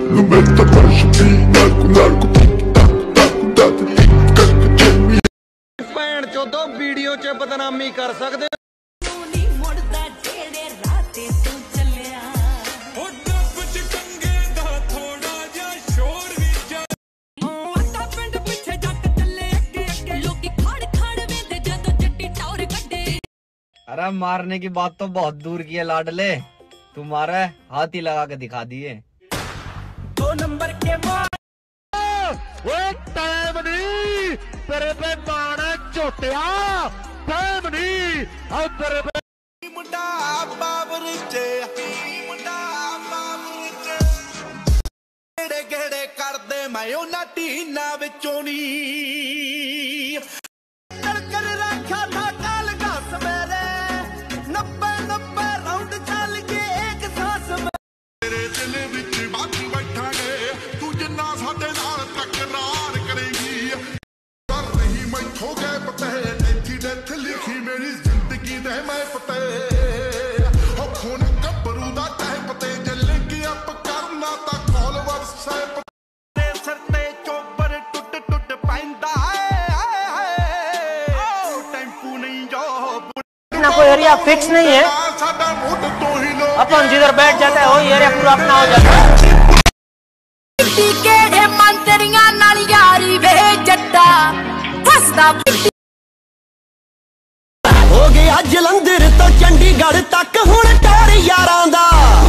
No meta mais de narco, narco, taco, taco, ਭੈਣ ਚੋਦੋ video 'ਚ ਬਦਨਾਮੀ ਕਰ ਸਕਦੇ अरे मारने की बात तो बहुत दूर की है लाडले, तुम्हारा हाथ ही लगा के दिखा दिए। 2 नंबर के टाइम नहीं तेरे पे माना झोटिया, टाइम नहीं अब तेरे पे मुंडा बाबर चे मुंडा बाबर चे गेड़े गेड़े कर दे मैं उन्हां टीना विचों नी कर रखा था काल घस मेरे 90 राउंड चल के एक सांस में तेरे दिल विच बाकी बैठांगे तू जिन्ना साडे नाल तकरार करेगी कर रही मैं खो गए पते तेरी डेथ लिखी मेरी जिंदगी दे मैं पते हो खून गबरू दा टाइम पते जल के अप करना ता कॉल वर्षे पते सर ते चोबर टुट टुट पैंदा टेंपू नहीं जो ना कोई एरिया फिक्स नहीं है, अपन जिधर बैठ जाता है वही एरिया पूरा अपना हो जाता है। केड़े मंत्रियां नाल यारी वे जट्टा फसदा हो गया जलंधर तो चंडीगढ़ तक हुण टोर यारां दा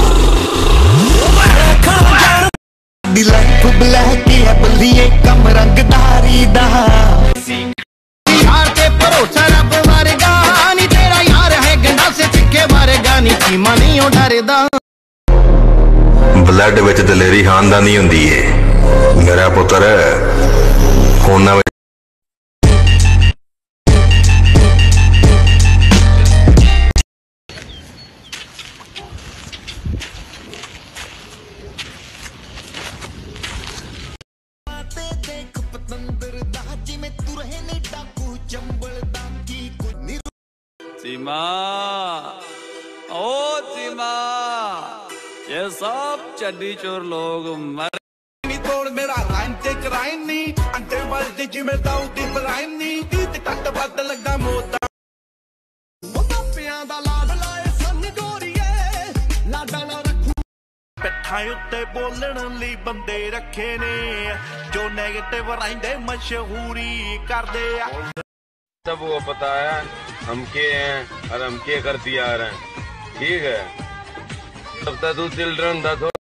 लाइफ ब्लैक है बल्लिए कम रंगदारी दा यार ते भरोसा रब वर्गा नी तेरा यार है गंडा से चिक्के मारेगा नी चीमा नहीं ओ डरदा ब्लड विच दलेरी खानदानी हुंदी है मेरा पुत्र खूना सीमा ओ सीमा ये सब चड्डी चोर लोग मर तोड़ मेरा लाइन ते कराइन नी अंटे बलदी जिमें दाऊदी बलाइन नी तीत टट बद लगा मोता मोता पियां दा लाड लाए सन गोरीए लाडा ना रखू पिट्ठां उत्ते बोलण लई बंदे रखे ने जो नेगेटिव रहिंदे मशहूरी करदे आ सब वो पता है हम के हैं और हम के करती आ रहे हैं, ठीक है। तब तक तू चिल्ड्रन था।